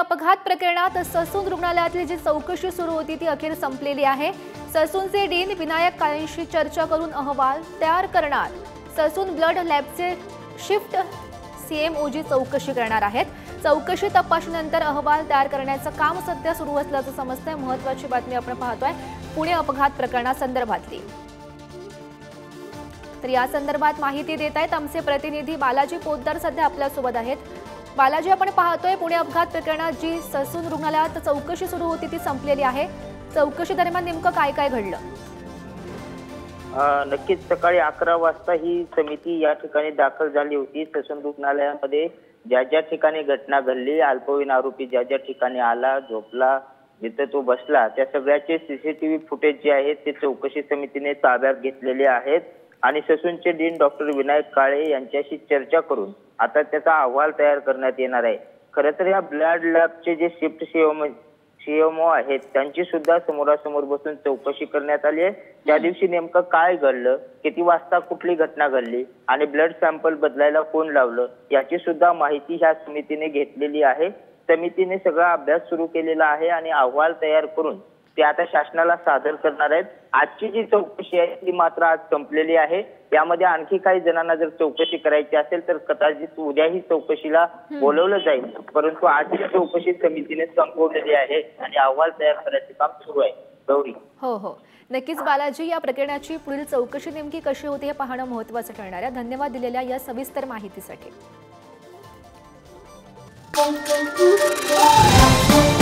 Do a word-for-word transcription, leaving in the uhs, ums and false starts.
अपघात प्रकरणात ससून रुग्णालयातली जी चौकशी सुरू होती ती अखेर संपलेली आहे। ससूनचे डीन विनायक काळेंशी चर्चा करून अहवाल तयार करणार। ससून ब्लड लॅबचे शिफ्ट सीएमओजी चौकशी करणार आहेत। चौकशी तपासणीनंतर अहवाल तयार करण्याचं काम सध्या सुरू असल्याचं समजतंय। महत्त्वाची बातमी आपण पाहतोय पुणे अपघात प्रकरणासंदर्भातली। तर या संदर्भात माहिती देत आहेत आमचे प्रतिनिधी बालाजी पोद्दार सध्या आपल्या सोबत आहेत। बालाजी, आपण पाहतोय पुणे अपघात प्रकरणात जी ससून रुग्णालयात चौकशी सुरू होती ती संपलेली आहे। चौकशी दरम्यान नेमकं काय काय घडलं? नक्कीच सकाळी अकरा वाजता ही समिती या ठिकाणी दाखल झाली होती। ससून रुग्णालयामध्ये ज्या ज्या ठिकाणी घटना घडली, अल्पवयीन आरोपी ज्या ज्या ठिकाणी आला, झोपला, जिथे तो बसला, त्या सगळ्याचे सीसीटीव्ही फुटेज जे आहेत ते चौकशी समितीने ताब्यात घेतलेले आहेत आणि ससूनचे डीन डॉक्टर विनायक काळे यांच्याशी चर्चा करून आता त्याचा अहवाल तयार करण्यात येणार आहे। खरं तर या ब्लड लॅबचे जे शिफ्ट सीएमओ सीएमओ आहेत त्यांची सुद्धा समोरासमोर बसून चौकशी करण्यात आली आहे। त्या दिवशी नेमकं काय घडलं, किती वाजता कुठली घटना घडली आणि ब्लड सॅम्पल बदलायला कोण लावलं याची सुद्धा माहिती ह्या समितीने घेतलेली आहे। समितीने सगळा अभ्यास सुरू केलेला आहे आणि अहवाल तयार करून ते आता शासनाला सादर करणार आहेत। आजची जी चौकशी आहे ती मात्र आज संपलेली आहे। यामध्ये आणखी काही जणांना जर चौकशी करायची असेल तर कदाचित उद्याही चौकशीला बोलवलं जाईल, परंतु आजची चौकशी समितीने संपवलेली आहे आणि अहवाल तयार करायचे काम सुरू आहे। गौरी, हो हो नक्कीच बालाजी, या प्रकरणाची पुढील चौकशी नेमकी कशी होती हे पाहणं महत्त्वाचं ठरणार आहे। धन्यवाद दिलेल्या या सविस्तर माहितीसाठी।